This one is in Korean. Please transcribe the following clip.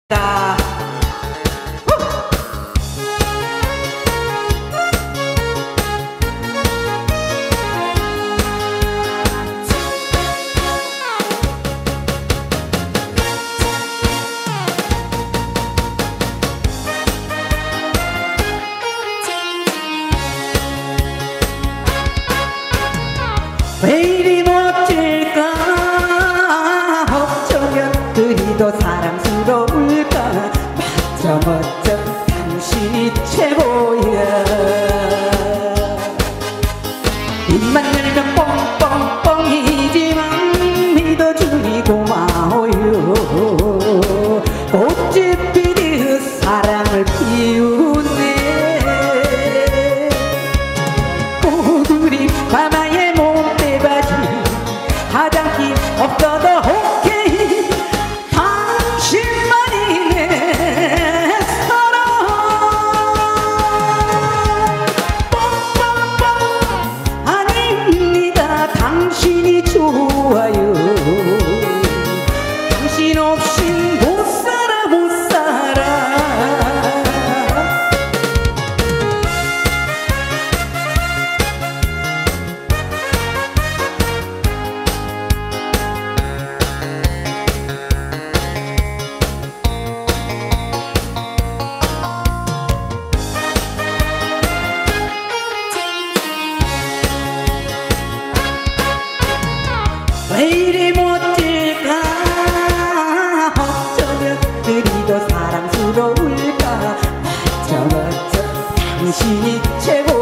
자, 왜 이리 멋질까? 어쩌면 그리도 사랑스러울까? 멋져 멋져 당신이 최고야. 입만 열면 뻥뻥뻥이지만 믿어주니 고마워요. 꽃집 피듯 사랑을 피우네. 오두리 파마에 몸빼바지 화장기 없어도 오케이. 당신만이 내 사랑. 뻥뻥뻥 아닙니다. 당신이 좋아요. 당신 없인 못 살아 못 살아. 왜 이리 멋질까? 어쩌면 그리도 사랑스러울까? 멋져 멋져 당신이 최고.